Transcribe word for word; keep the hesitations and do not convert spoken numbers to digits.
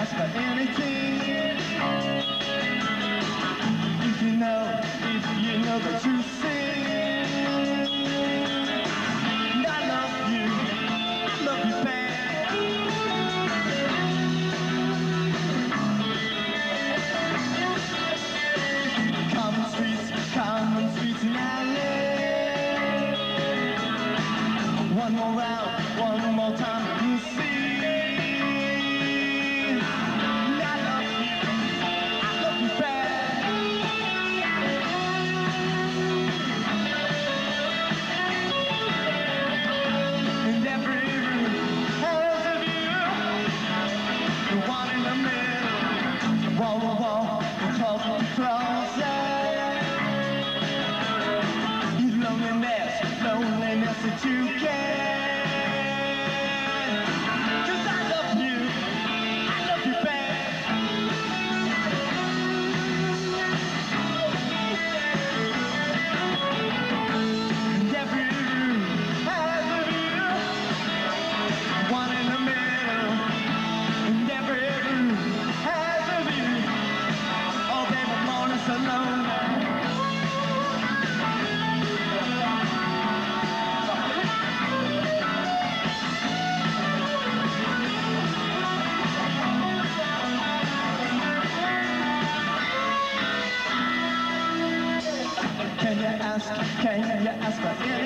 ask for anything. If you know, if you know the truth, sing. And I love you, I love you bad. Common streets, common streets in L A. One more round, one more time, you see. Wall to wall, close to closer. You loneliness, loneliness that you can. 'Cause I love you, I love you bad. And every room has a view, one in the middle. And every room has a view. Oh, baby, morning's alone. Can you ask, can you ask for